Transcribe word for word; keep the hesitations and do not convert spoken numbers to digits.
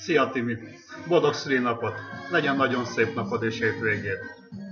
Szia Timi! Boldog szülinapot! Legyen nagyon szép napod és hétvégéd!